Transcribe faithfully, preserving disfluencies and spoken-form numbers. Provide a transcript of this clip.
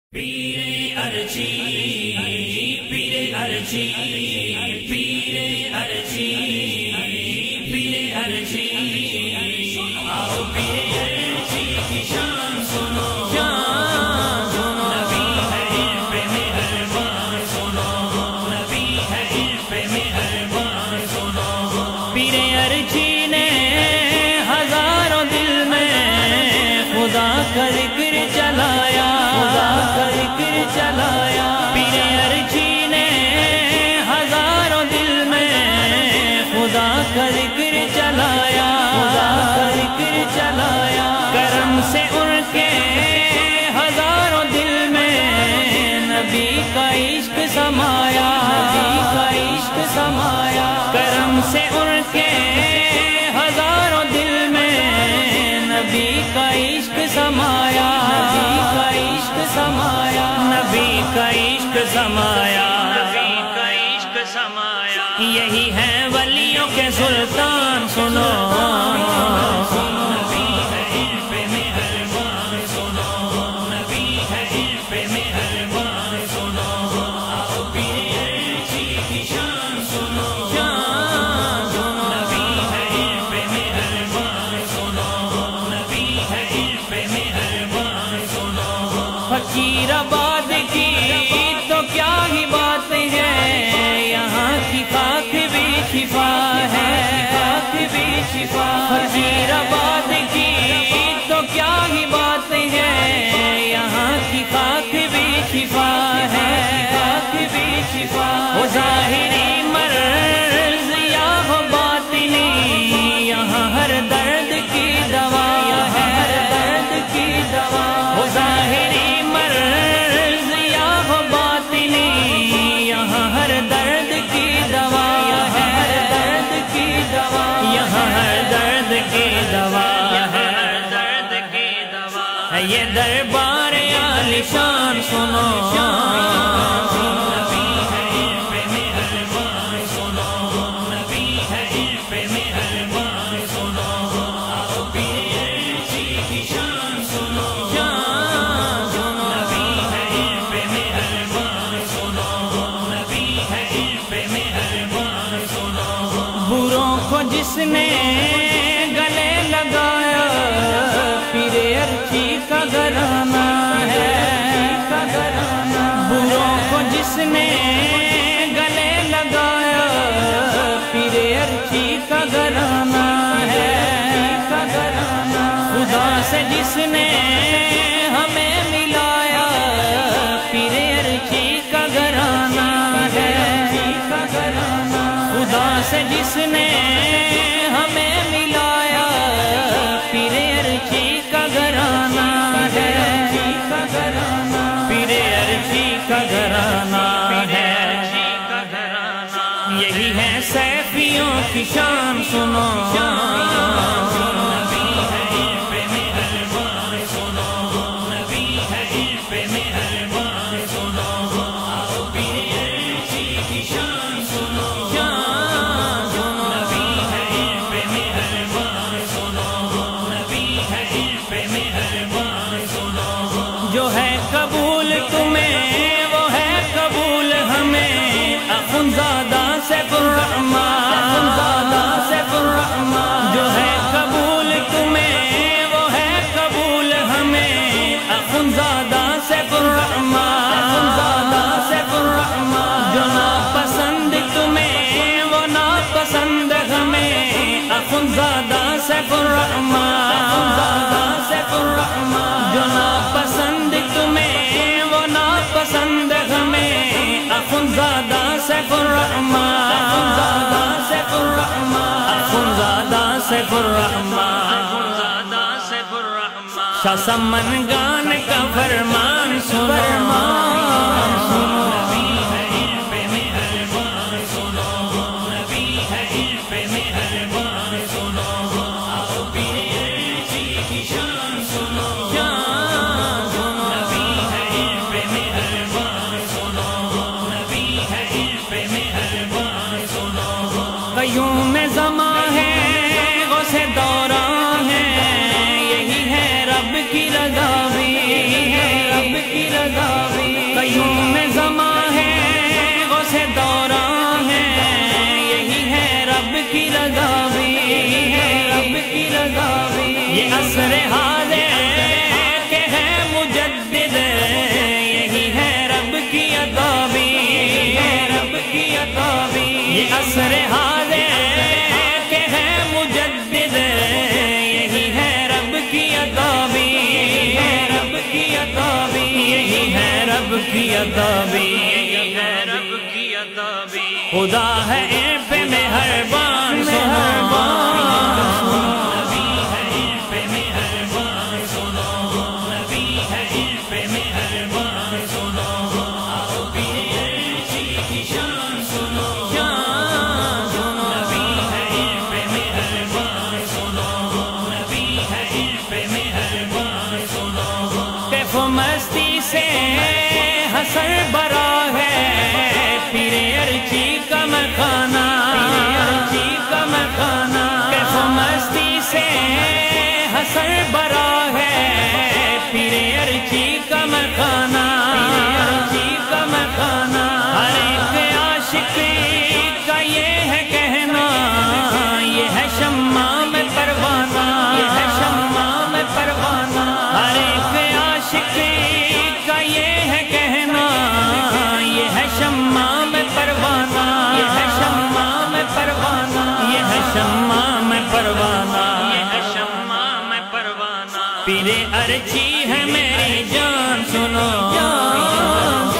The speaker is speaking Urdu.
پیر ارچی پیر ارچی پیر ارچی پیر ارچی آؤ پیر ارچی کی شان سنو شان سنو نبی ہے عرف مہربان سنو نبی ہے عرف مہربان سنو پیر ارچی نے ہزاروں دل میں خدا کا ذکر چلایا ذکر چلایا پیر ارچی نے ہزاروں دل میں خدا کا ذکر چلایا خدا کا ذکر چلایا کرم سے ان کے ہزاروں دل میں نبی کا عشق سمایا نبی کا عشق سمایا کرم سے ان کے ہزاروں دل میں نبی کا عشق سمایا نبی کا عشق سمایا نبی کا عشق سمایا نبی کا عشق سمایا یہی ہے ولیوں کے سلطان سنو نبی ہے عرف مہربان سنو نبی ہے عرف مہربان سنو آؤ پیر ارچی کی شان سنو شان سنو نبی ہے عرف مہربان سنو نبی ہے عرف مہربان سنو فقیر آباد کی تو کیا ہی بات ہے یہاں کی خاک بھی شفا ہے خاک بھی شفا فقیر آباد کی تو کیا ہی بات ہے یہاں کی خاک بھی شفا ہے خاک بھی شفا وہ ظاہری مرض یا ہو باطنی یہاں ہر درد کی دوا ہے ہر درد کی دوا وہ ظاہری درد کی دوا ہے ہر درد کی دوا یہاں ہر درد کی دوا ہے ہر درد کی دوا ہے یہ دربار عالی شان سنو نبی ہے عرف مہربان سنو نبی ہے عرف مہربان سنو آؤ پیر ارچی کی شان سنو شان سنو نبی ہے عرف مہربان سنو نبی ہے عرف مہربان سنو بروں کو جس نے گلے لگایا پیر ارچی کا گھرانہ ہے کا گھرانہ بروں کو جس نے گلے لگایا پیر ارچی کا گھرانہ ہے کا گھرانہ خدا سے جس نے ہمیں ملایا پیر ارچی کا گھرانہ خدا سے جس نے ہمیں ملایا پیر ارچی کا گھرانہ ہے پیر ارچی کا گھرانہ ہے یہی ہے سیفیوں کی شان سنو نبی ہے عرف مہربان سنو نبی ہے عرف مہربان سنو آؤ پیر ارچی کی شان سنو جو ہے قبول تمہیں وہ ہے قبول ہمیں اخنزادہ سیف الرحمن اخنزادہ سیف الرحمن جو ہے قبول تمہیں وہ ہے قبول ہمیں اخنزادہ سیف الرحمن اخنزادہ سیف الرحمن جو ناپسند تمہیں وہ ناپسند ہمیں اخنزادہ سیف الرحمن اخنزادہ سیف الرحمن جو ناپسند تمہیں وہ ناپسند ہمیں اخنزادہ سیف الرحمن اخنزادہ سیف الرحمن اخنزادہ سیف الرحمن اخنزادہ سیف الرحمن شاہ سمن گان کا فرمان سنو نبی ہے عرف مہربان سنو نبی ہے عرف مہربان سنو آؤ پیر ارچی کی شان سنو شان سنو نبی ہے عرف مہربان سنو نبی ہے عرف مہربان سنو قیوم زمان ہے غوث دوران ہے یہی ہے رب کی رضا بھی کی عطا بھی، یہی ہے رب کی عطا بھی، خدا ہے ان پہ مہربان سنو، نبی ہے ان پہ مہربان سنو، نبی ہے ان پہ مہربان سنو، آؤ پیرے عرشی کی شان سنو، شان سنو، نبی ہے ان پہ مہربان سنو، نبی ہے ان پہ مہربان سنو، کیف و مستی سے حسن برا ہے پیرے عرشی کا مکھانا، پیرے عرشی کا مکھانا، کیف و مستی سے حسن برا ہے پیرے عرشی کا مکھانا، پیرے عرشی کا مکھانا، ہر ایک عاشق کا یہ ہے کہنا، یہ ہے شمع میں پروانہ، یہ ہے شمع میں پروانہ، ہر ایک عاشق کا یہ ہے کہنا، یہ ہے شمع میں پروانہ، یہ ہے شمع میں پروانہ، یہ ہے شمع میں پروانہ، یہ ہے شمع میں پروانہ، پیرے عرشی ہے میری جان سنو، جان